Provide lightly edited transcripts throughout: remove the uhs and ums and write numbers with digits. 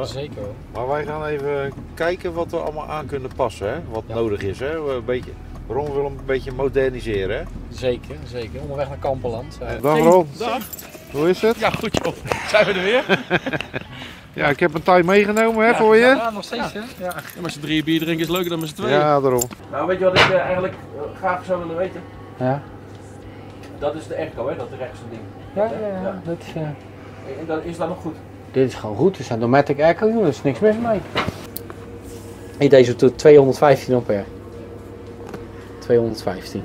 Zeker wel. Maar wij gaan even kijken wat we allemaal aan kunnen passen, hè? Wat nodig is. Hè? Ron wil hem een beetje moderniseren. Hè? Zeker, zeker. Onderweg naar Kamperland. Dag Ron. Dag. Hoe is het? Ja, goed joh. Zijn we er weer? Ja, ik heb een taai meegenomen hè, voor je. Ja, nog steeds hè? Ja. Ja, met z'n drieën bier drinken is leuker dan met z'n tweeën. Ja, daarom. Nou, weet je wat ik eigenlijk graag zou willen weten? Ja. Dat is de airco, hè? Dat rechtse ding. Ja. Dat is, En dat, is dat nog goed? dit is gewoon goed. Het is een Dometic Airco, er is niks mis mee. Deze doet 215 ampère. 215.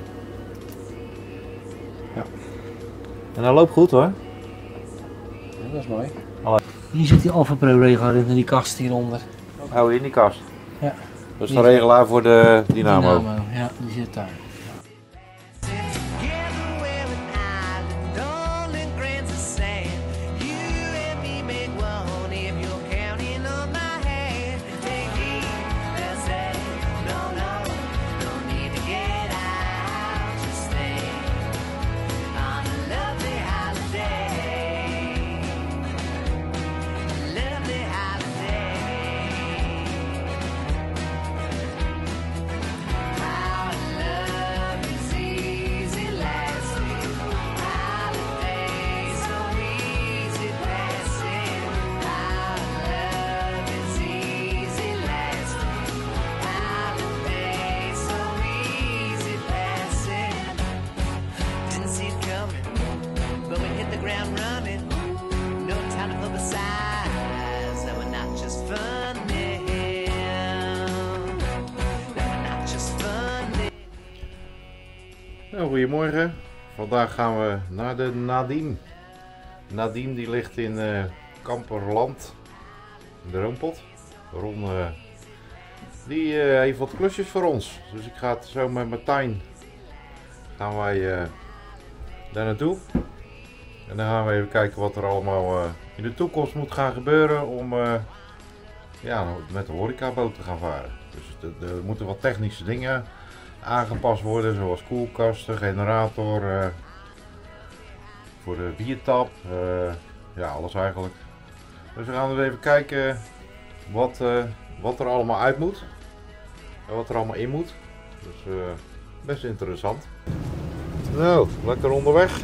Ja. En dat loopt goed hoor. Ja, dat is mooi. Hier zit die Alfa Pro regelaar in die kast hieronder. Oh, in die kast. Ja. Dat is de regelaar voor de dynamo. Ja, die zit daar. Nou, goedemorgen. Vandaag gaan we naar de Nadiem. Nadiem die ligt in Kamperland, in de Roompot. Ron die heeft wat klusjes voor ons. Dus ik ga het zo met Martijn gaan wij daar naartoe. En dan gaan we even kijken wat er allemaal in de toekomst moet gaan gebeuren om ja, met de horecaboot te gaan varen. Dus er moeten wat technische dingen aangepast worden, zoals koelkasten, generator, voor de biertap, ja alles eigenlijk. Dus we gaan eens even kijken wat er allemaal uit moet en wat er allemaal in moet. Dus best interessant. Nou, lekker onderweg.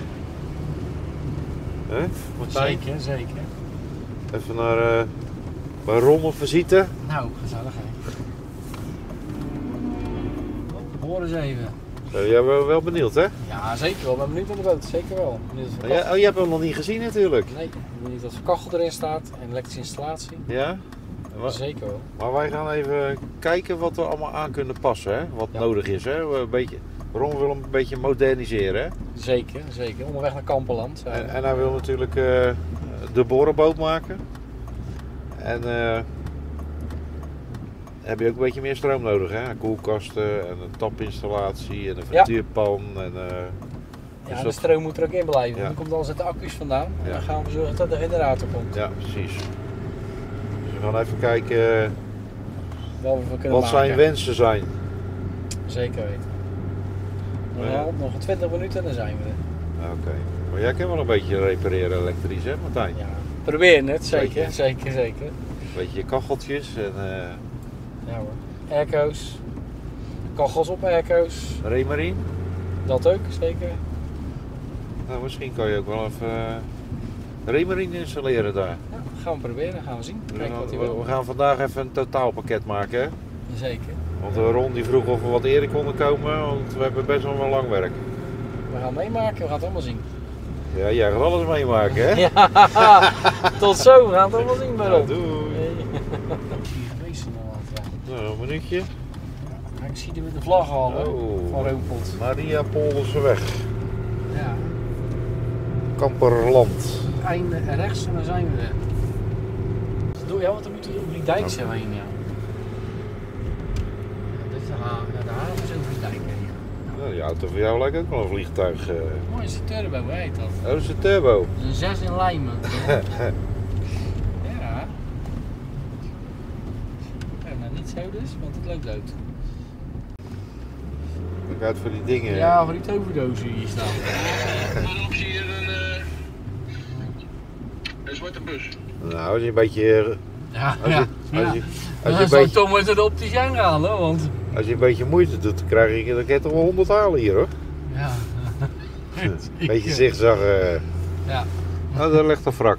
Zeker, zeker. Even naar bij Ron op visite. Nou, gezellig hè. Hoor eens even. Jij bent wel benieuwd hè? Ja, zeker wel. Ik ben benieuwd naar de boot. Zeker wel. Oh, je hebt hem nog niet gezien natuurlijk. Nee, ik ben benieuwd of de kachel erin staat en elektrische installatie. Ja? Zeker wel. Maar wij gaan even kijken wat we allemaal aan kunnen passen, hè? Wat nodig is. Hè? Ron wil hem een beetje moderniseren. Hè? Zeker, zeker. Onderweg naar Kamperland. En hij wil natuurlijk de borenboot maken. En heb je ook een beetje meer stroom nodig, hè? Koelkasten en een tapinstallatie en een frituurpan. En, ja, dus de stroom moet er ook in blijven. Ja. Dan komt alles uit de accu's vandaan. En Ja. dan gaan we zorgen dat de generator komt. Ja, precies. Dus we gaan even kijken Wat we kunnen wat maken. zijn wensen zijn. Zeker weten. Ja. Nog 20 minuten en dan zijn we er. Oké. Maar jij kan wel een beetje repareren elektrisch, hè Martijn? Ja, proberen het. Beetje. Zeker, zeker, zeker. Een beetje kacheltjes en Ja hoor. Airco's. Kachels op airco's. Remarin. Dat ook, zeker. Nou, misschien kan je ook wel even Remarin installeren daar. Ja, gaan we proberen, gaan we zien. Kijken wat hij wil. We gaan vandaag even een totaalpakket maken, hè? Zeker. Want Ron die vroeg of we wat eerder konden komen, want we hebben best wel een lang werk. We gaan meemaken, we gaan het allemaal zien. Ja, jij gaat alles meemaken, hè? Ja, tot zo, we gaan het allemaal zien bij Nou, Rob. doei. Hier geweest nog wat, ja. Nou, een minuutje. Ja, ik zie er met de vlag al van Roompot. Maria Polderseweg, Ja, Kamperland. einde rechts en dan zijn we er. Ja, want dan moeten we op die dijk zijn heen, ja. Ja, dit is de haven, ja, de haven is over die dijk heen. Nou, die auto voor jou lijkt ook wel een vliegtuig. Mooi is de turbo, hoe heet dat? Oh, dat is een turbo. Dat is een 6 in lijmen. Ja. Ja, nou niet zo dus, want het loopt dood. Kijk uit voor die dingen. Ja, voor die toverdozen hier staan. Waarop zie je een zwarte bus? Nou, als je een beetje Ja, Als je, ja. als je, Ja. als je Dan een zou ik beetje, toch met het opticien gaan, hoor, want... als je een beetje moeite doet, dan krijg je, dan kan je toch wel 100 halen hier hoor. Ja. Een beetje zigzag. Ja. Oh, daar ligt een wrak.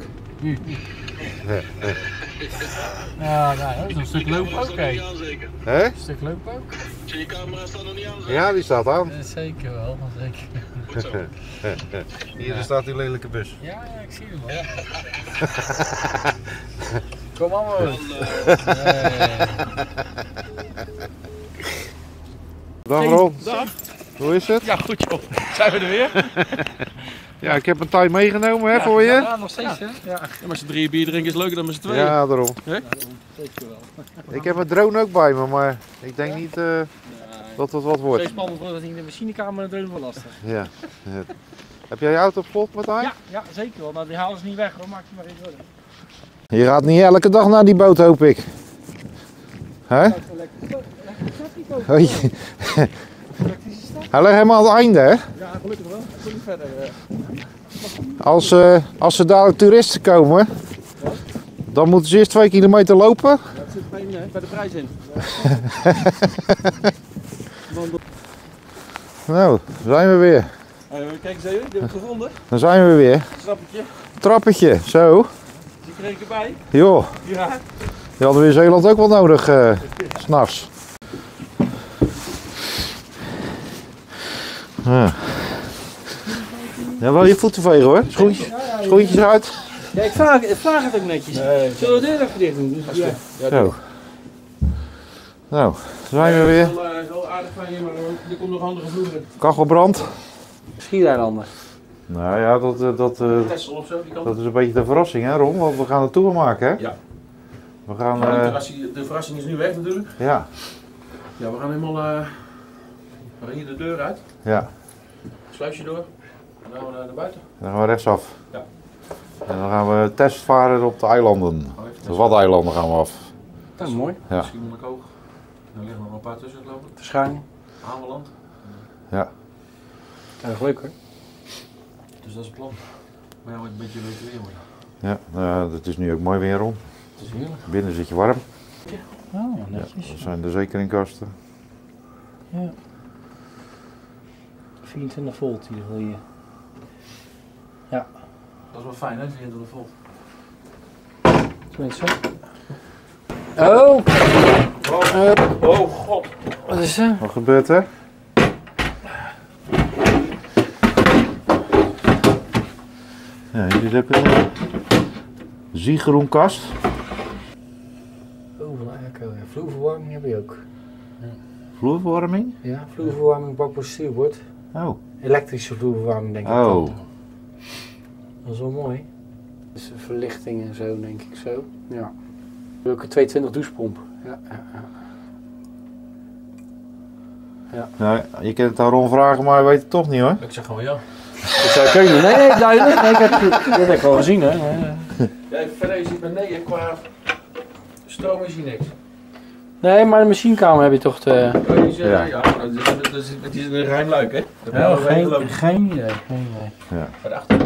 Ja, nou, dat is een stuk lopen ook, hè. Hè? Een stuk lopen ook. Zijn je camera staat nog niet aan? Ja, die staat aan. Zeker wel, zeker. Hier staat die lelijke bus. Ja, ja, ik zie hem wel. Kom allemaal. Dag Ron. Dag. Hoe is het? Ja, goed joh. Zijn we er weer? Ja, ik heb een taai meegenomen hè, voor je. Ja, nog steeds, hè? Ja. Ja, met z'n drieën bier drinken is leuker dan met z'n tweeën. Ja, daarom. Zeker wel. Ik heb mijn drone ook bij me, maar ik denk niet dat het wat wordt. Zo spannend wordt het in de machinekamer en drone wel lastig. Ja. Heb jij je auto op slot, Martijn? Ja, ja, zeker wel. Nou, die halen ze niet weg, hoor. Maak je maar even worden. Je gaat niet elke dag naar die boot, hoop ik. Hè? Hoi. Hij ligt helemaal aan het einde, hè? Ja, gelukkig wel. Ik kom niet verder. Als er dadelijk toeristen komen, dan moeten ze eerst 2 kilometer lopen. Dat zit bij de prijs in. Nou, daar zijn we weer. Kijk eens even, die heb ik gevonden. Dan zijn we weer. Trappetje. Trappetje, zo. Die kreeg ik erbij. Joh, Ja. die hadden we in Zeeland ook wel nodig, 's nachts. Ja. Ja, wel je voeten vegen hoor. Schoentjes uit. Ja, ik vraag het ook netjes. Zullen we de deur even dicht doen? Dus, ja. Zo. Nou, zijn we weer. Wel aardig van je, maar er komt nog andere vloeren. Kachelbrand. Schiereilanden. Nou ja, Tessel of zo, die kan. dat is een beetje de verrassing hè Ron, want we gaan een tour maken hè. Ja. We gaan, De verrassing is nu weg natuurlijk. ja, Ja, we gaan helemaal we gaan hier de deur uit. ja. Sluisje door. En dan gaan we naar buiten. Dan gaan we rechtsaf. Ja. En dan gaan we testvaren op de eilanden. De Waddeneilanden gaan we af. Dat is mooi. Ja. Misschien moet ik ook. Er liggen nog een paar tussen geloof ik. Verschuiling. Ameland. Ja. Erg leuk, hoor. Dus dat is het plan. Maar ja, het een beetje leuk weer worden. Ja, het is nu ook mooi weer Ron. Het is heerlijk. Binnen zit je warm. Oh, Ja, netjes. dat zijn de zekeringkasten. Ja. 24 volt hier wil je. Ja, Dat is wel fijn hè, 24 volt. tenminste. Oh! Oh god. Wat is er? Wat gebeurt er? Ja, hier is ook een ziegroenkast. Oh, van Airco. Ja, vloerverwarming heb je ook. Vloerverwarming? Ja, vloerverwarming, bakboord, stuurbord. Oh. Elektrische vloerverwarming denk ik. Oh. dan. Dat is wel mooi. Dus verlichting en zo denk ik zo. Ja. Ook een 220 douchepomp. Ja, ja, ja. Nou, je kunt het aan Ron vragen, maar hij weet het toch niet hoor. Ik zeg gewoon ja. Dat zou kunnen. Nee, duidelijk. Nee, dat heb ik wel gezien, hè. Ja, verder is het beneden qua stroom is hier niks. Nee, maar de machinekamer heb je toch te... Ja. Ja, het is een ruim luik hè. Dat Ja, hebben we geen gelopen. idee. Geen idee. Ja. Bij de achterdeur.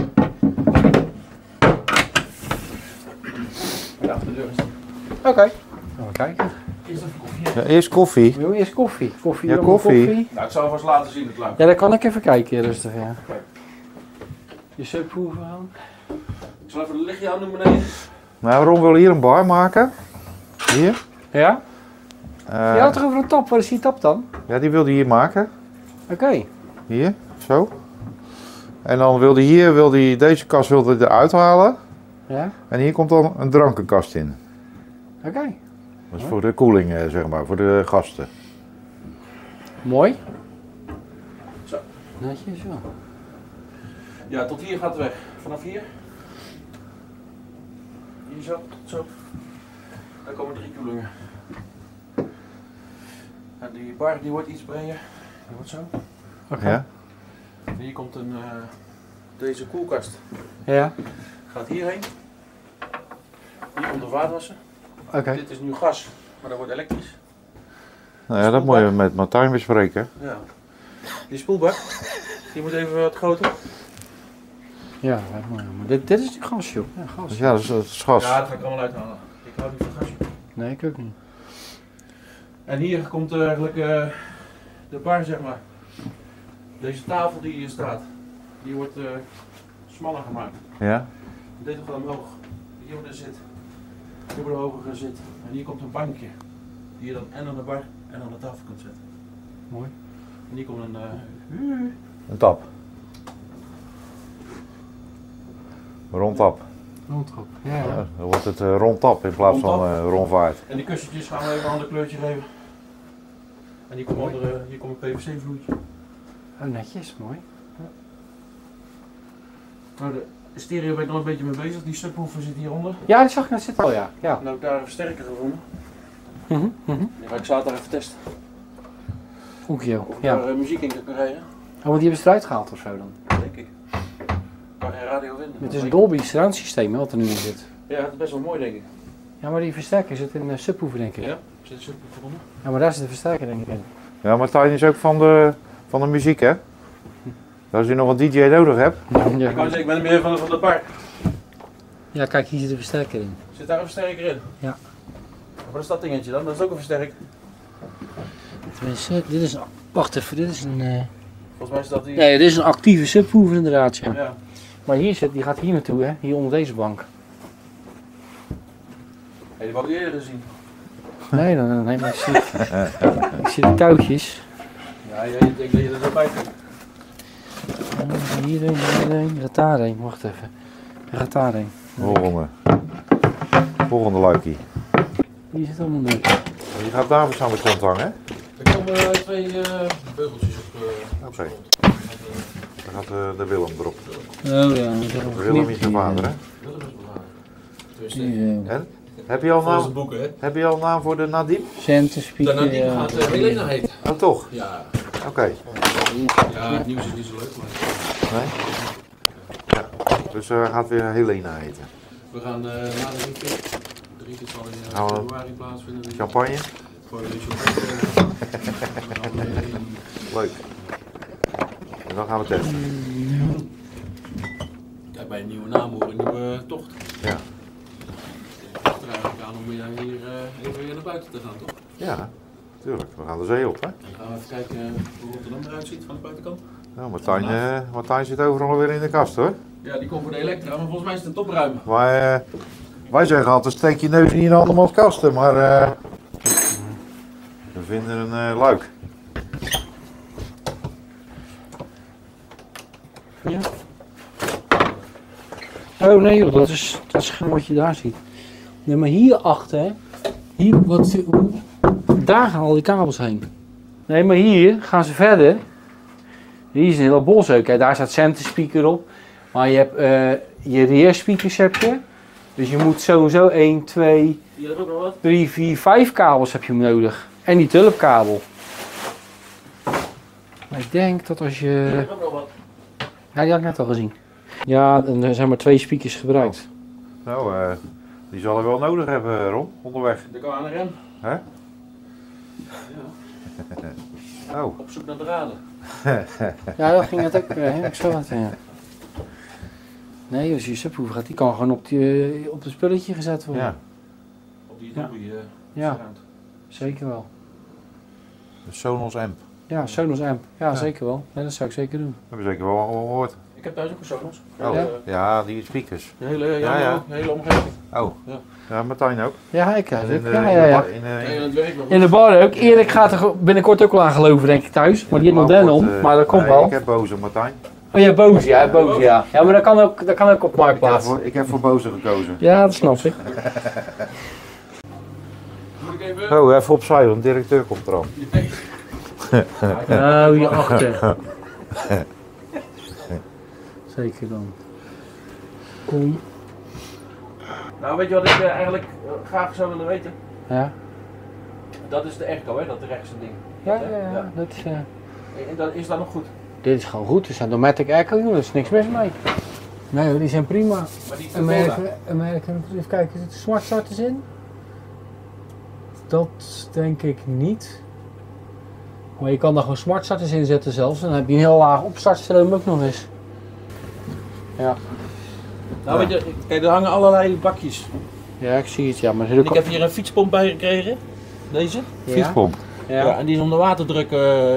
Bij de achterdeur is het. Oké. Gaan we kijken. Eerst even koffie. Ja, eerst koffie. Wil je eerst koffie? Koffie, Ja, allemaal koffie. Nou, ik zal vast laten zien het luik. Ja, dat kan ik even kijken, rustig, ja. Je subwoofer aan. Ik zal even het lichtje aan doen beneden. Nou, Ron wil hier een bar maken. Hier. Ja? Je had toch over een tap? Waar is die tap dan? Ja, die wilde hier maken. Oké. Hier, zo. En dan wilde hier, deze kast wilde hij eruit halen. Ja? En hier komt dan een drankenkast in. Oké. Dat is voor de koeling, zeg maar, voor de gasten. Mooi. Zo. Netjes wel. Ja, tot hier gaat het weg. Vanaf hier. Hier zo, tot zo. Daar komen 3 koelingen. En die bar die wordt iets breder. Die wordt zo. Oké. Ja? En hier komt deze koelkast. Ja? Gaat hierheen. Hier komt de vaatwasser. Oké. Dit is nu gas, maar dat wordt elektrisch. Nou ja, dat moet je met Martijn bespreken. Ja. Die spoelbak, die moet even wat groter. Ja, maar dit is die gas, joh. Ja, gas. Dus ja, dat is gas. Ja, dat ga ik allemaal uithalen. Ik hou niet van gas. Nee, ik ook niet. En hier komt eigenlijk de bar, zeg maar. Deze tafel die hier staat, die wordt smaller gemaakt. Ja? Deze gaat omhoog. Hier wordt er zit. Hier wordt er hoger gaan zitten. En hier komt een bankje. Die je dan en aan de bar en aan de tafel kunt zetten. Mooi. En hier komt Een tap. Rondtap. Rondtrap. Ja, Ja, ja. dan wordt het rondtap in plaats van Rondtap. rondvaart. En die kussentjes gaan we even een ander kleurtje geven. En hier komt, hier komt een PVC vloeitje. Oh, netjes. Mooi. Nou, de stereo ben ik nog een beetje mee bezig. Die subwoofer zit hieronder. Ja, dat zag ik net zitten al, ja. Ja. Nou, ik daar een versterker gevonden. Die ga ik zaterdag even testen. Ook joh. Of ik Ja. daar muziek in kan krijgen. Oh, want die hebben ze eruit gehaald of zo dan? Denk ik. Kan geen radio vinden. Het is een Dolby surround systeem hè, wat er nu in zit. Ja, dat is best wel mooi, denk ik. Ja, maar die versterker zit in de subwoofer denk ik. Ja? Zit een subwoofer onder? Ja, maar daar zit de versterker denk ik in. Ja, Martijn is ook van de muziek, hè? Als je nog een DJ nodig hebt. Ik wou zeggen, ik ben meer van de bar. Ja, kijk, hier zit de versterker in. Zit daar een versterker in? Ja. Wat is dat dingetje dan? Dat is ook een versterker. Tenminste, dit is een... Wacht even, dit is een... Volgens mij is dat die... Nee, dit is een actieve subwoofer inderdaad, ja. Ja. Maar hier zit, die gaat hier naartoe hè, hier onder deze bank. Hey, die wou ik eerder gezien. Nee, nee, maar ik zie de touwtjes. Ja, ik denk dat je er zo bij kunt. Hierheen, gaat daarheen, wacht even. Hij gaat daarheen. Volgende luikie. Hier zit allemaal nu. Je gaat daar aan de kant hangen, hè? Er komen twee beugeltjes op. Oké. Dan gaat de Willem erop. Oh ja, Willem is je vader, hè? Dat is wel waar. En? Heb je al Volgens naam, de boeken, hè? heb je al naam voor de Nadim? Centen, speaker. Daarna die gaat Helena heet. Oh, toch? Ja. Oké. Ja, het nieuws is niet zo leuk, maar Nee? Ja. Dus gaat weer Helena heten. we gaan na de Rieten. De Rieten zal in Gaan we- februari plaatsvinden. Champagne? Gewoon een champagne. Leuk. En dan gaan we testen. Kijk, bij een nieuwe naam horen een nieuwe tocht. Ja. Het er eigenlijk aan om hier even weer naar buiten te gaan, toch? Ja, tuurlijk. We gaan de zee op, hè? Dan gaan we even kijken hoe Rotterdam eruit ziet van de buitenkant. Nou, Martijn zit overal weer in de kast, hoor. Ja, die komt voor de elektra, maar volgens mij is het een topruim. Wij zeggen altijd, steek je neus niet in andermans kasten, maar we vinden een luik. Ja. Oh nee joh, dat is geen wat je daar ziet. Nee, maar hierachter, hè, daar gaan al die kabels heen. Nee, maar hier gaan ze verder. Hier is een hele bos ook, hè. Daar staat center speaker op. Maar je hebt je rear speakers heb je. Dus je moet sowieso 1, 2, Zie je er ook nog wat? 3, 4, 5 kabels heb je nodig. En die tulpkabel. Maar ik denk dat als Zie je... je er ook nog wat? Ja, die had ik net al gezien. Ja, en er zijn maar 2 speakers gebruikt. Nou, die zal er wel nodig hebben, Ron, onderweg. De KNRM. Hè? Ja, Oh, op zoek naar draden. Ja, dat ging het ook. Ik zag het, ja. Nee, als je subwoofer gaat, die kan gewoon op het spulletje gezet worden. ja. Op die Ja. Dolby Ja. surround. Zeker wel. De Sonos Amp. Ja, Sonos amp. Ja, Ja. zeker wel. Ja, dat zou ik zeker doen. Dat hebben we zeker wel gehoord. Ik heb thuis ook een Sonos. Oh, Ja? ja, die speakers. De hele, Ja. de hele omgeving. Oh, Ja. ja, Martijn ook. Ja, ik En in de- ja, in de ja, ja. ba- in de- Ja, en het werkt nog. In de bar ook. Erik gaat er binnenkort ook wel aan geloven, denk ik, thuis. Maar die heeft nog den om, maar dat komt nee, wel. Ik heb boze, Martijn. Oh ja, boos, ja, boos, ja. Ja, maar dat kan ook op Marktplaats. Ik heb voor boze gekozen. Ja, dat snap ik. Moet ik even... Oh, even opzij, want de directeur komt eraan. Nee. Nou, hierachter. Zeker dan. Kom. Nou, weet je wat ik eigenlijk graag zou willen weten? Ja. Dat is de airco, hè? Dat rechtse ding. Ja. Dat is, En dat is dat nog goed? dit is gewoon goed. Er zijn Dometic Airco, jongen. Er is niks mis mee. Nee hoor, die zijn prima. Maar die Amerika. American, even kijken, zit er smart starters in? Dat denk ik niet. Maar je kan daar gewoon smart starters in zetten zelfs. En dan heb je een heel laag opstartstroom ook nog eens. Ja. Nou, weet je, kijk, er hangen allerlei bakjes. Ja, ik zie het, ja. Maar En ik heb hier een fietspomp bij gekregen. Deze. ja? Fietspomp. Ja. Ja. En die is om de waterdruk.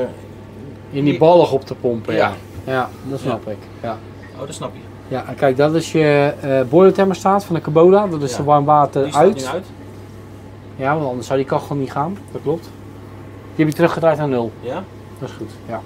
In die ballig op te pompen, ja. Ja. Ja, dat snap ik. Ja. Oh, dat snap je. Ja, en kijk, dat is je boiler thermostaat van de Cabola. Dat is Ja. de warm water Die staat uit. nu uit. Ja, want anders zou die kachel niet gaan. Dat klopt. Die heb je teruggedraaid naar 0. Ja. Dat is goed, ja.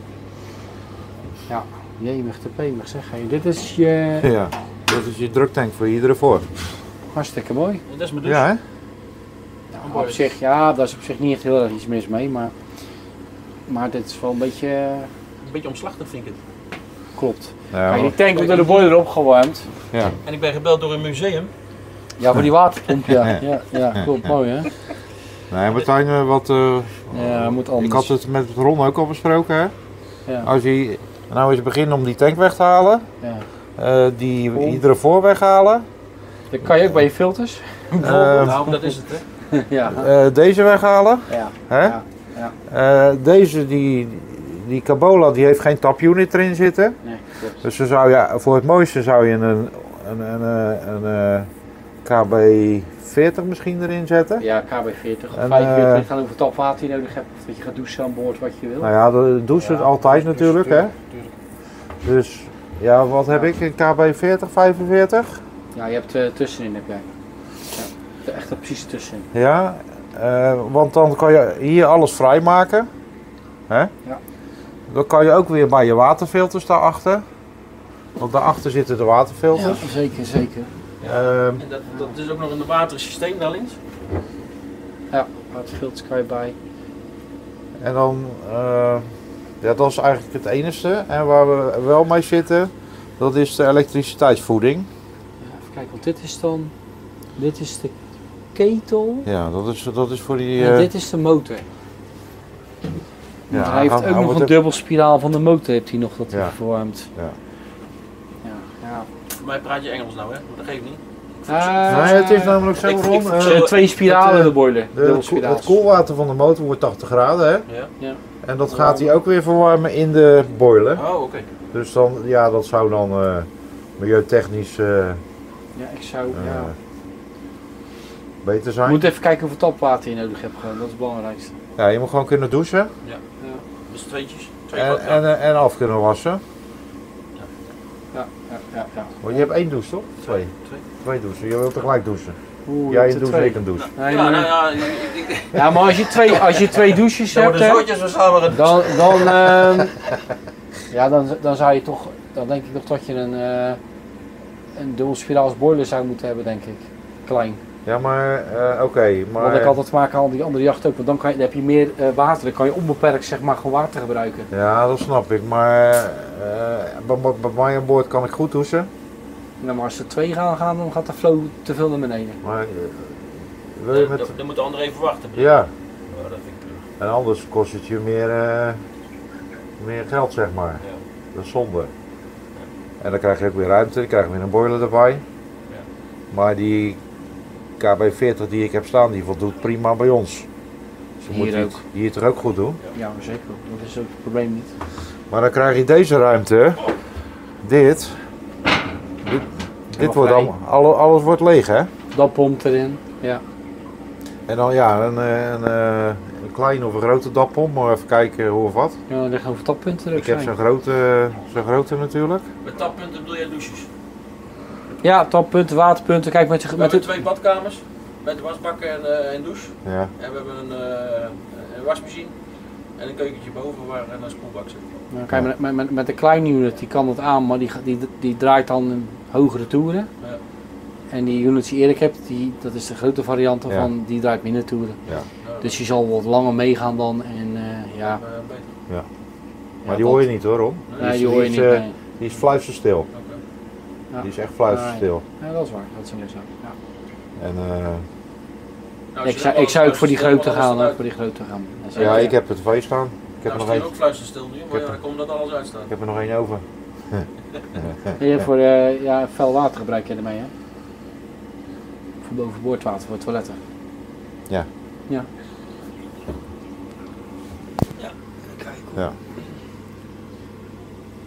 Ja, jemig te pemig zeg. Hey, dit is je... Ja, dat is je druktank voor iedere voor. Hartstikke mooi. En dat is mijn douche. Ja, hè? Ja, op zich, ja, daar is op zich niet echt heel erg iets mis mee, maar dit is wel een beetje... Een beetje omslachtig vind ik het. klopt. Ja, Kijk, die tank wordt door de boiler opgewarmd. ja. En ik ben gebeld door een museum. Ja, voor die waterpomp, ja. Ja, klopt, mooi hè. Nee, Martijn, wat... Ja, moet anders. ik had het met Ron ook al besproken, hè? Ja, Als je nou eens begint om die tank weg te halen, ja. die iedere voor weghalen, Dat kan je ook bij je filters. Nou, dat is het hè. Ja, deze weghalen, ja. hè? Ja. Deze, die Cabola, die heeft geen tapunit erin zitten. Nee, klopt. Dus dan zou je, voor het mooiste zou je een KB40 misschien erin zetten. Ja, KB40 of En, 45 ligt aan hoeveel tapwater je nodig hebt. Of dat je gaat douchen aan boord wat je wil. Nou ja, dat doen ze het altijd natuurlijk, hè. Dus ja, wat heb ik? Een KB40, 45? Ja, je hebt tussenin heb jij. Ja, echt er precies tussenin. Ja, want dan kan je hier alles vrijmaken. Hè? Ja. Dan kan je ook weer bij je waterfilters daarachter. Want daarachter zitten de waterfilters. Ja, zeker, zeker. En dat is ook nog in een watersysteem daar links. Ja, waterfilters kan je bij. En dan, ja, dat is eigenlijk het enige. En waar we wel mee zitten, dat is de elektriciteitsvoeding. Ja, even kijken, want dit is de ketel. Ja, dat is voor die... En dit is de motor. ja, hij heeft ook nog een dubbelspiraal van de motor heeft hij nog dat hij Ja. verwarmt. Ja. Ja. Voor mij praat je Engels nou hè, maar dat geeft niet. Nee, het is namelijk zo, Ron. Twee spiralen in de boiler. Het koelwater van de motor wordt 80 graden, hè? Ja. En dat gaat hij ook weer verwarmen in de boiler. Oh, oké. Dus dan, ja, dat zou dan milieutechnisch Ja, ik zou... ja. beter Je zijn. moet even kijken hoeveel tapwater je nodig hebt gewoon, dat is het belangrijkste. Ja, je moet gewoon kunnen douchen Dus tweetjes. Twee en af kunnen wassen. Ja. Want je hebt 1 douche, toch? 2. Twee. 2 douchen. Je wilt tegelijk douchen. Oeh, Jij je een hebt douche, er ik een douche. twee. Nee, Ja, maar, nou ja, ja, maar als je twee douches dan hebt, worden hè, zootjes we samen dan zou je toch, dan denk ik nog dat je een dubbelspiraals boiler zou moeten hebben, denk ik. Klein. Ja, maar oké. Want ik altijd maken aan die andere jacht ook, want dan heb je meer water, dan kan je onbeperkt zeg maar gewoon water gebruiken. Ja, dat snap ik. Maar bij mij aan boord kan ik goed douchen. Nou, maar als er twee gaan, dan gaat de flow te veel naar beneden. Maar wil je met... Dan moet de ander even wachten. Ja, Oh, dat vind ik terug. en anders kost het je meer geld, zeg maar. Ja. Dat is zonde. En dan krijg je ook weer ruimte, dan krijg je weer een boiler erbij. Ja. Maar die KB40 die ik heb staan, die voldoet prima bij ons. Dus dan Hier moet je ook. het hier toch ook goed doen. Ja, maar zeker. Dat is ook het probleem niet. Maar dan krijg je deze ruimte. Dit wordt vrij. allemaal, alles wordt leeg, hè? Dat pompt erin. Ja. En dan ja, een kleine of een grote dappomp, maar even kijken hoe of wat. Ja, er liggen over tappunten er ook Ik heb zijn. zo'n grote natuurlijk. Met tappunten bedoel je douches. Ja, tappunten, waterpunten. Kijk, met We het... hebben 2 badkamers. Met wasbak en douche. Ja. En we hebben een wasmachine. En een keukentje boven waar een spoelbak zit. Nou, kijk, met de kleine unit die kan het aan, maar die draait dan in hogere toeren. Ja. En die units die Erik hebt, dat is de grote variant ervan, die draait minder toeren. Ja. Nou, Dus die zal wat langer meegaan dan. En ja, beter. Maar die hoor je niet hoor, Ron. Nee, die hoor je niet. is, Nee. Die is fluisterstil. Oké. Ja. Die is echt fluisterstil. Ja, dat is waar. Dat is wel zo. Ja. En Nou, als je Ik zou ook voor die fluisterstil grote gaan. alles Voor die grote gaan. Dat is ja, ook- ik heb het twee staan. Ik heb er Nou, nog is die één. ook fluisterstil nu, maar heb ja, dan komt dat alles uitstaan. Ik heb er nog één over. En je hebt voor ja, fel water gebruik je ermee, hè? Voor bovenboordwater, voor toiletten. Ja. Ja. Ja.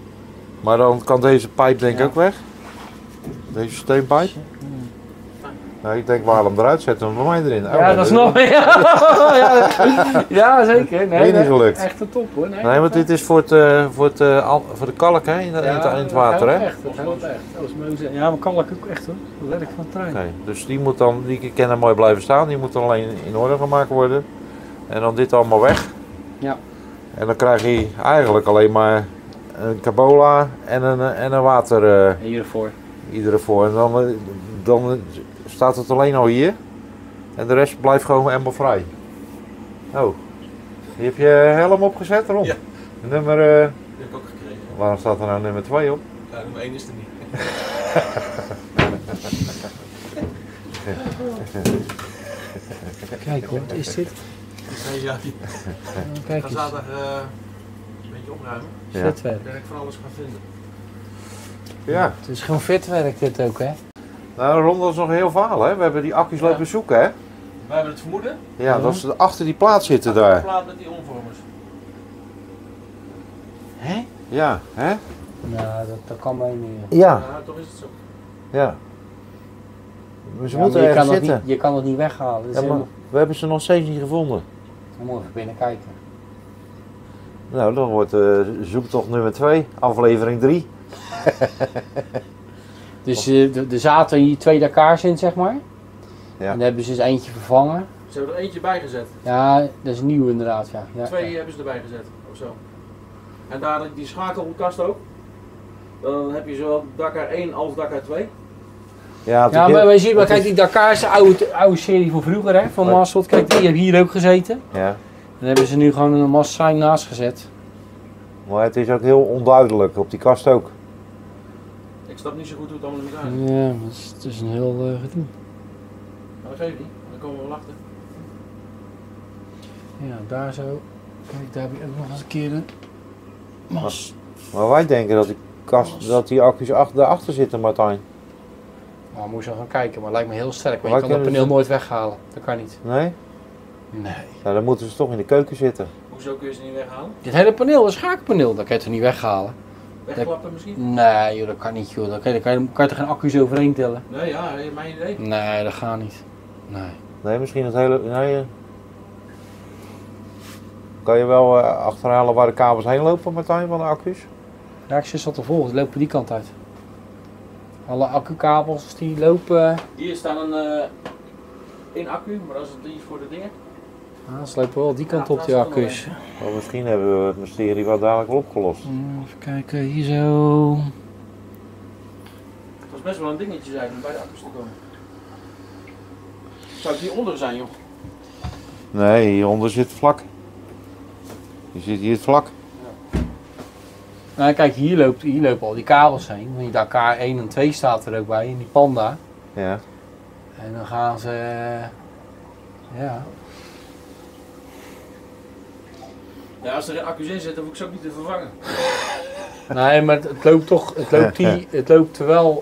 Maar dan kan deze pijp denk ik Ja. ook weg. Deze steenpijp. Nou, ik denk, we halen hem eruit, zetten we hem bij mij erin. Ja, dat is nog... ja, zeker. Nee, Weer niet gelukt. Echt een top hoor. Nee, want dit is voor de kalk hè, in het water, hè? Echt, dat helpt echt. Osmose. Ja, maar kalk ook echt hoor. Dat werkt van de trein. Oké, dus die kan er mooi blijven staan, die moet dan alleen in orde gemaakt worden. En dan dit allemaal weg. Ja. En dan krijg je eigenlijk alleen maar een Cabola en een water Hiervoor. iedere voor. En dan staat het alleen al hier. En de rest blijft gewoon helemaal vrij. Oh, hier heb je helm opgezet, Ron? Ja. Nummer, Die heb ik ook gekregen. waarom staat er nou nummer 2 op? Ja, nummer 1 is er niet. Kijk hoor, wat is dit? Ja, Kijk ga eens. zaterdag een beetje opruimen. Ja. Vetwerk. Dat ik van alles ga vinden. Ja. Het is gewoon vetwerk dit ook hè. Nou, Ron, dat is nog een heel verhaal, hè? We hebben die accu's lopen zoeken, hè? Wij hebben het vermoeden. Ja, dat ze achter die plaat zitten daar. plaat met die omvormers. Hè? Ja, hè? Nou, dat kan mij niet. Ja, Ja, toch is het zo. ja. Maar ze Ja, moeten maar ergens je kan zitten. je kan het niet weghalen. Dat is Ja, maar helemaal... we hebben ze nog steeds niet gevonden. We moeten even binnen kijken. Nou, dan wordt zoektocht nummer 2, aflevering 3. Dus er zaten hier 2 Dakars in zeg maar. Ja. En daar hebben ze dus eentje vervangen. Ze hebben er eentje bij gezet. Ja, dat is nieuw inderdaad ja. Ja. 2 hebben ze erbij gezet, of zo. En daar die schakelkast ook. Dan heb je zowel Dakar 1 als Dakar 2. Ja, Ja, maar je ziet maar, kijk die Dakar is de oude serie van vroeger hè, van Maastot. Kijk, die hebben hier ook gezeten. Ja, Dan hebben ze nu gewoon een Mustang naast gezet. maar het is ook heel onduidelijk, op die kast ook. Ik snap niet zo goed hoe het allemaal in elkaar zit. Ja, het is een heel gedoe. Maar dat geeft niet, dan komen we wel achter. Ja, daar zo. Kijk, daar heb je ook nog eens een keer een mas. Maar wij denken dat die accu's daarachter zitten, Martijn. Nou, moet je gaan kijken, maar het lijkt me heel sterk. Maar Waar je kan dat kunnen paneel ze- nooit weghalen. Dat kan niet. Nee? Nee. Nou, dan moeten ze toch in de keuken zitten. Hoezo kun je ze niet weghalen? Dit hele paneel, dat schakelpaneel, dat kan je toch niet weghalen? Wegklappen misschien? Nee, joh, dat kan niet, joh. Daar kan je er geen accu's overheen tillen. Nee, ja, mijn idee. Nee, dat gaat niet. Nee. Nee, misschien het hele... Nee, kan je wel achterhalen waar de kabels heen lopen, Martijn, van de accu's? Ja, ik zit al te volgen, die lopen die kant uit. Alle accukabels die lopen. Hier staat één accu, maar dat is die voor de dingen. Ze lopen wel die kant op, die accu's. Maar misschien hebben we het mysterie wel dadelijk wel opgelost. Even kijken, hier zo. Het was best wel een dingetje zijn om bij de accu's te komen. Zou het hieronder zijn, joh? Nee, hieronder zit het vlak. Je zit hier het vlak. Nou, kijk, hier lopen al die kabels heen. Die Dakar 1 en 2 staat er ook bij, in die Panda. Ja. En dan gaan ze. Ja. Ja, als er geen accu's in zitten, hoef ik ze ook niet te vervangen. Nee, maar het loopt toch. Het loopt wel.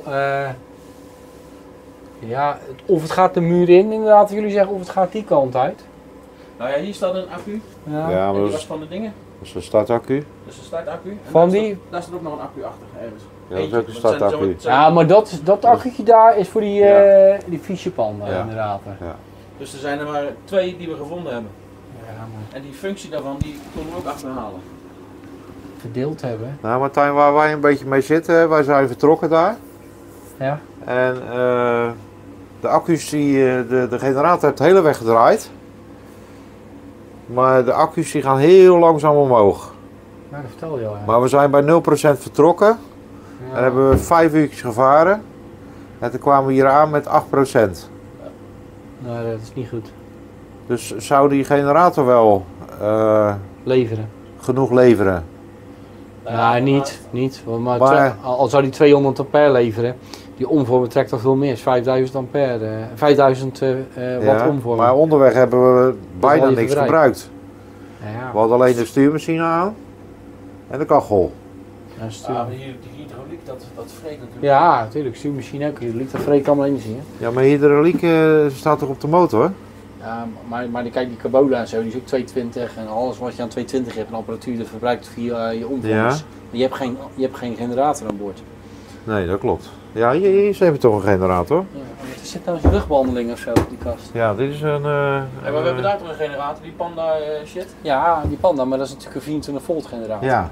Ja, of het gaat de muur in, inderdaad, jullie zeggen, of het gaat die kant uit. Nou ja, hier staat een accu. Ja. Ja, En maar die dat was is, van de dingen. dat is een startaccu. Dus een startaccu. En Van daar die? Staat, daar staat ook nog een accu achter, ergens. Ja, dat is Eentje, ook een want het zijn startaccu. zo- Ja, maar dat accu'tje daar is voor die, die Fischer Panda, Ja. inderdaad. Dus er zijn er maar 2 die we gevonden hebben. Ja, maar En die functie daarvan, die konden we ook achterhalen. verdeeld hebben. Nou Martijn, waar wij een beetje mee zitten, wij zijn vertrokken daar. Ja. En de accu's, de generator heeft de hele weg gedraaid. Maar de accu's die gaan heel langzaam omhoog. Ja, dat vertel je al. Ja. Maar we zijn bij 0% vertrokken. Ja. En hebben we 5 uurtjes gevaren. En toen kwamen we hier aan met 8%. Nee, dat is niet goed. Dus zou die generator wel Leveren. genoeg leveren? Ja, niet. Maar Maar- al zou die 200 ampère leveren, die omvormer trekt toch veel meer. Is 5000 ampère, 5000 watt Ja, omvormer. maar onderweg hebben we bijna wel even niks bereikt. gebruikt. Ja, We hadden alleen de stuurmachine aan. En de kachel. ja, stuur. Ja, maar hier, die hydrauliek, dat vreet natuurlijk. Ja, natuurlijk. Stuurmachine ook. Je liet dat vreet allemaal energie. Hè? Ja, maar hydrauliek staat toch op de motor? Ja, maar kijk, die Cabola en zo, die is ook 220 en alles wat je aan 220 hebt, een apparatuur, dat verbruikt via je omvormers. Je hebt geen generator aan boord. Nee, dat klopt. Ja, hier hebben we toch een generator. Ja, zit nou eens luchtbehandeling of zo op die kast. Ja, dit is een... Ja, maar we hebben daar toch een generator, die Panda shit? Ja, die Panda, maar dat is natuurlijk een 24 volt generator. Ja.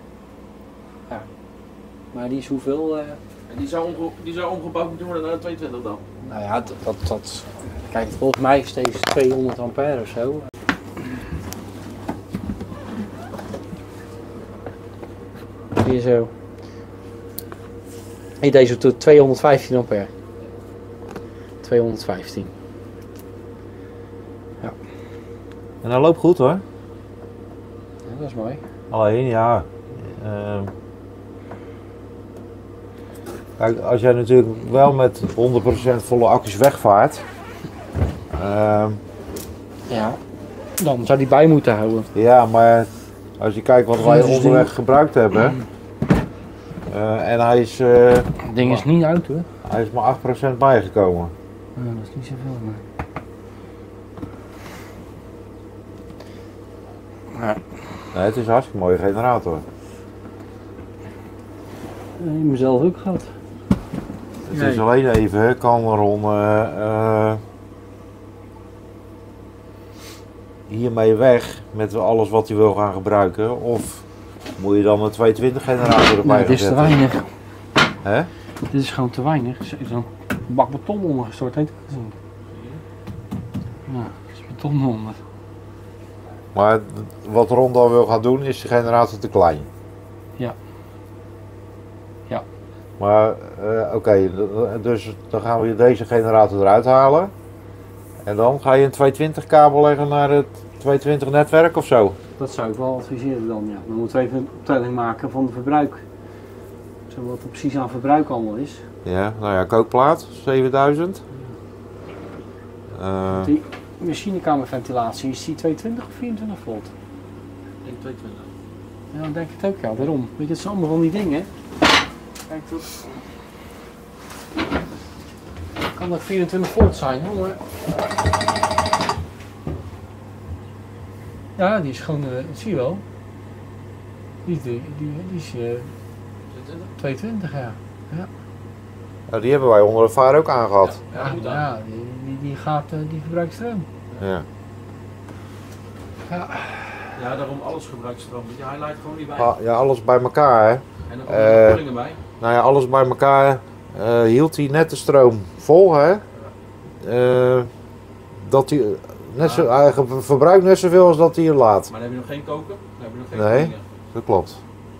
Maar die is hoeveel? En die zou omgebouwd moeten worden naar een 22 dan. Nou ja, dat... Kijk, volgens mij is deze 200 ampère of zo. Hier zo. En deze doet 215 ampère. 215. En dat loopt goed hoor. Ja, dat is mooi. Alleen ja. Kijk, als jij natuurlijk wel met 100% volle accu's wegvaart. Ja. Dan zou die bij moeten houden. Ja, maar als je kijkt wat wij Dus onderweg gebruikt hebben. En hij is, Het ding is niet uit hoor. hij is maar 8% bijgekomen. Ja, dat is niet zoveel maar. Ja. Nee, het is een hartstikke mooie generator. Ik heb mezelf ook gehad. Het Nee. is alleen even, Cameron hiermee weg met alles wat hij wil gaan gebruiken? Of moet je dan een 220 generator erbij Nee, dit is te zetten? weinig. Hè? Dit is gewoon te weinig. Er is een bak beton ondergestort, heeft u gezien? Ja, er is beton onder. Maar wat Ron dan wil gaan doen, is de generator te klein. Ja. Ja. Maar oké, dus dan gaan we deze generator eruit halen. En dan ga je een 220 kabel leggen naar het 220 netwerk of zo. Dat zou ik wel adviseren dan, ja. Dan moeten we even een optelling maken van de verbruik. Zo wat er precies aan verbruik allemaal is. Ja, nou ja, kookplaat, 7000. Die machinekamerventilatie, is die 220 of 24 volt? Ik denk 22. Ja, dan denk ik het ook, ja, daarom. Weet je, het zijn allemaal van die dingen. Kijk, dat... Kan dat 24 volt zijn, hoor. Maar... Ja, die is gewoon, dat zie je wel. Die is 220, ja. Nou, die hebben wij onder de vaar ook aangehad. Ja, moet aan. Ja, die verbruikt stroom. Ja. Ja, daarom alles gebruikt stroom. Ja, hij leidt gewoon niet bij. Ja, alles bij elkaar hè. En dan komen er koppelingen bij. Nou ja, alles bij elkaar hield hij net de stroom vol hè. Dat hij net zo, hij verbruikt net zoveel als dat hij er laat. Maar dan heb je nog geen koken, dan heb je nog geen Nee. koelingen. Dat klopt.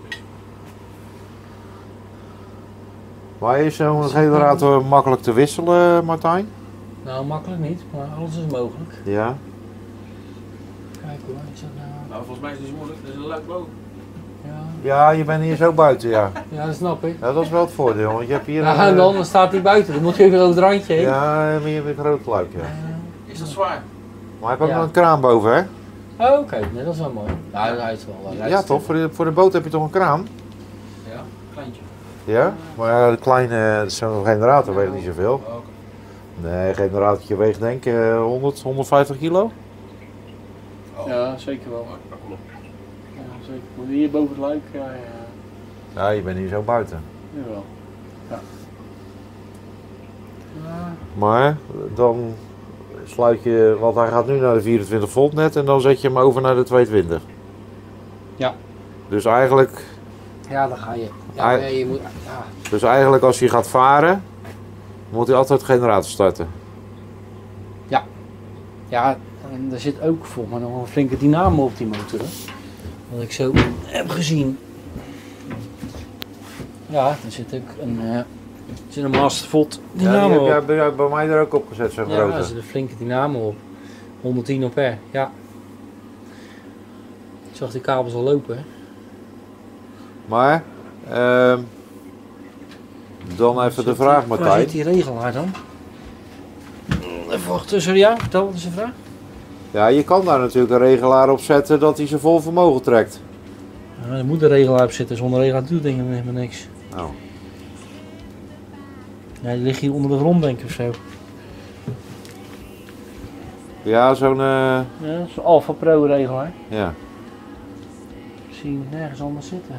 Maar is zo'n generator makkelijk te wisselen, Martijn? Nou, makkelijk niet, maar alles is mogelijk. Ja. Kijk hoor, is dat nou... Nou, volgens mij is het niet zo moeilijk. Er is een luik boven. Ja, Ja, je bent hier zo buiten, ja. ja dat snap ik. Ja, dat is wel het voordeel, want je hebt hier Ja, en dan staat hij buiten, dan moet je even over het randje heen. Ja, maar je hebt een groot luik, ja. Is dat zwaar? Maar hij heeft ook Ja. nog een kraan boven, hè? Oh, oké, nee, dat is wel mooi. Nou, hij is wel. Ja, toch? Voor de boot heb je toch een kraan? Ja, kleintje. Ja? Maar ja, de kleine, zo'n generator weegt niet zoveel. Oh, oké. Nee, een generatortje weegt denk ik 100, 150 kilo. Ja, zeker wel. Dat klopt. Ja, zeker. Maar hier boven het luik, ja, ja. Ja, je bent hier zo buiten. Jawel. Ja. Ja. Maar dan sluit je, want hij gaat nu naar de 24 volt net en dan zet je hem over naar de 220. Ja. Dus eigenlijk, Ja, dan ga je. Ja, nee, je moet. Ja. als hij gaat varen, moet hij altijd de generator starten. Ja, en er zit ook voor mij nog een flinke dynamo op die motor. Hè? Wat ik zo heb gezien. Ja, er zit ook een Mastervolt dynamo op. Ja, die heb jij bij mij er ook op gezet, zo'n Ja, grote. er zit een flinke dynamo op. 110 ampère, ja. Ik zag die kabels al lopen, hè. Maar, dan even de vraag, Waar Martijn. zit die regelaar dan? Even wachten, sorry, ja, vertel, wat is de vraag? Ja, je kan daar natuurlijk een regelaar op zetten dat hij zijn vol vermogen trekt. Ja, er moet een regelaar op zitten, zonder regelaar doet het ding helemaal niks. Oh. Ja, die ligt hier onder de grond, denk ik, of zo. Ja, zo'n, Ja, dat is een Alpha Pro regelaar. ja. Ik zie hem nergens anders zitten.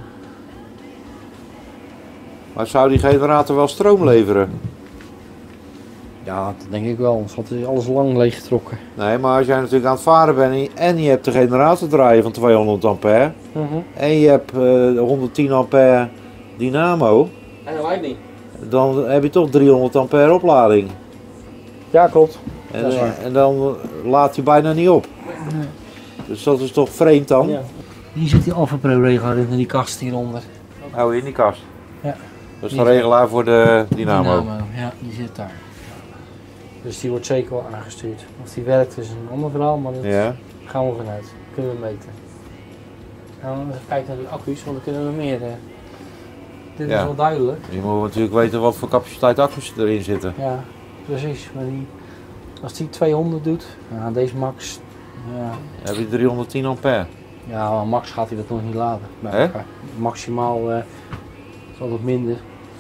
Maar zou die generator wel stroom leveren? Ja, dat denk ik wel, anders had hij alles lang leeggetrokken. Nee, maar als jij natuurlijk aan het varen bent en je hebt de generator draaien van 200 ampère en je hebt 110 ampère dynamo, En dat lijkt niet. dan heb je toch 300 ampère oplading. Ja, klopt. En, Dat is waar. en dan laat hij bijna niet op. Dus dat is toch vreemd dan? Ja. Hier zit die Alpha Pro regelaar in die kast hieronder. Oh, in die kast? Ja. Dat is de regelaar voor de dynamo. Ja, die zit daar. Dus die wordt zeker wel aangestuurd. Of die werkt is een ander verhaal, maar dat Ja. gaan we vanuit. Kunnen we meten. Gaan we even kijken naar die accu's, want dan kunnen we meer. Dit is Ja. wel duidelijk. Je moet natuurlijk weten wat voor capaciteit accu's erin zitten. Ja, precies. Maar als die 200 doet, ja, deze max, ja, Dan heb je 310 ampère. ja, maar max gaat hij dat nog niet laden. bij Hè? elkaar. Maximaal zal het minder.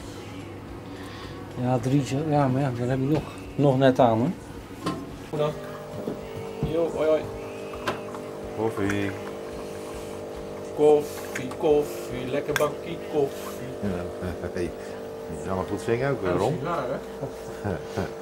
Ja, 3, ja, maar ja, dan heb je nog net aan, hoor. Hoe dan? Yo, hoi hoi. Koffie. Koffie, lekker bakkie koffie. Hey. Je kan maar goed zingen ook weer, Ron. Ja, hè?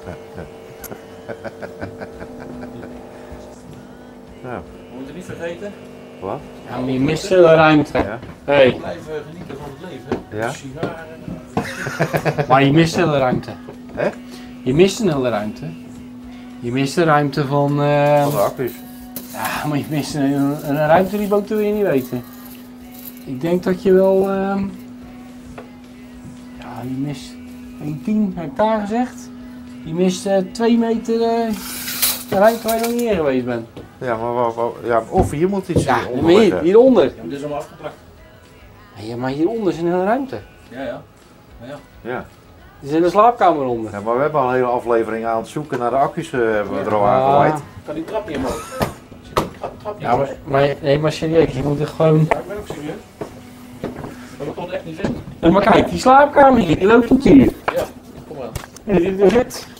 Ja. We moeten niet vergeten, Wat? Ja, maar je mist veel ruimte. Ja. Hey. blijven genieten van het leven. Ja. Sigaren. Maar je mist hele ruimte. Hè? Je mist een hele ruimte. Je mist de ruimte van... Van de accu's. ja, maar je mist een ruimte die boten wil je niet weten. Ik denk dat je wel... ja, je mist 10 hectare gezegd. Je mist 2 meter ruimte waar je nog niet in geweest bent. Ja, maar ja, of je moet iets Ja, onder maar leggen. hieronder. Ja, dit is allemaal afgeplakt. Ja, maar hieronder is een hele ruimte. Ja, ja. Ja. Er zit een slaapkamer onder. Ja, maar we hebben al een hele aflevering aan het zoeken naar de accu's hebben we er al aan gewaaid. Kan die trap niet omhoog? Zit die trap niet Ja, omhoog? nee, maar serieus, je moet er gewoon... Ja, ik ben ook serieus. Maar we konden echt niet vinden. Maar kijk, die slaapkamer hier, die loopt tot hier. Ja, kom aan. En er zit